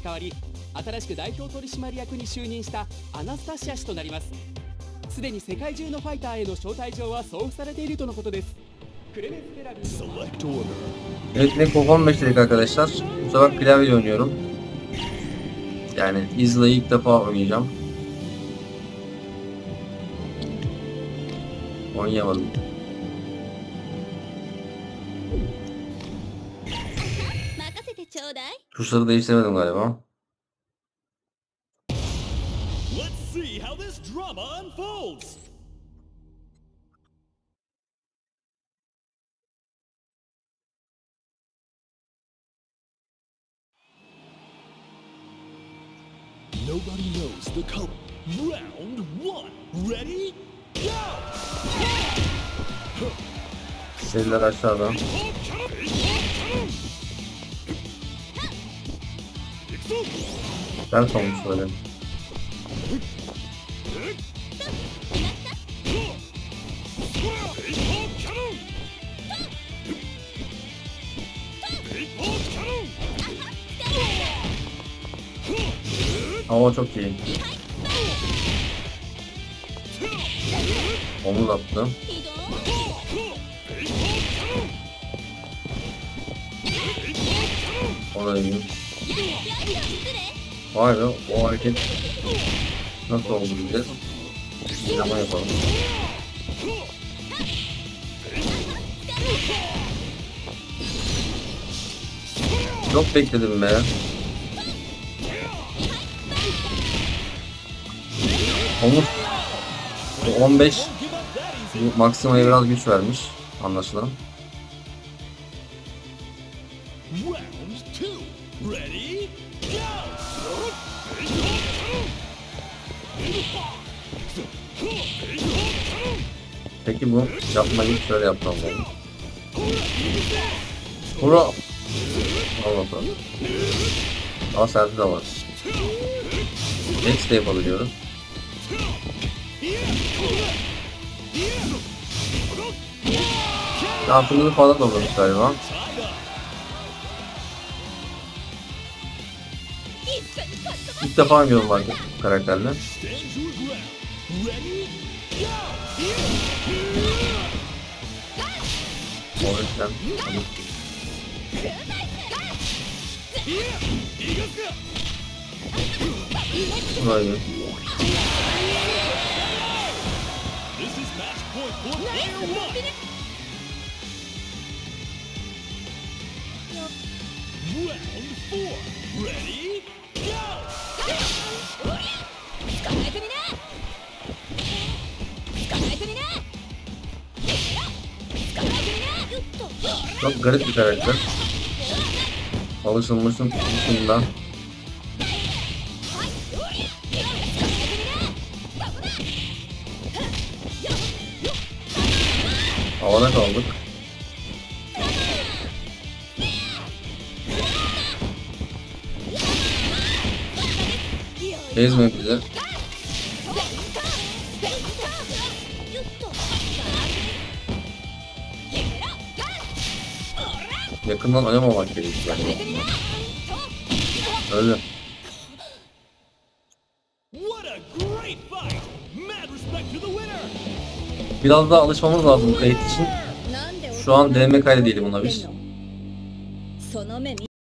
代わり、新しく代表取締役に就任したアナスタシア氏となります。すでに世界中のファイターへの招待状は送付されているとのことです。クレメンス・ペラビー。 Evet, ne 15 dakika arkadaşlar. Bu sefer klavye oynuyorum. Yani Izla'yı ilk defa oynayacağım. Oynayamadım. Tuşları değiştiremedim galiba. Nobody knows the color. Round 1. Ready? Go! Seriler aşağıda. Ders olmuş böyle. Ama çok iyi. Omuz attı. O da iyi. Vay be, o hareket nasıl oldu diyeceğiz. Dinlama yapalım. Çok bekledim be. Omuz 15 maksimaya biraz güç vermiş anlaşılan. Peki bu yapmayı şöyle yapmam lazım. Bura Allah'ım. Daha serti de var. Next de yapabiliyoruz. Altını falan doldurmuş galiba. İlk defa oynuyorum vardı karakterle. O yüzden böyle. Çok garip bir karakter. Alışılmışın dışında. Havada kaldık. Gezmek bize. Yakından oynamamak gerekiyor. Öyle. Biraz daha alışmamız lazım kayıt için. Şu an deneme kaydı değilim ona biz.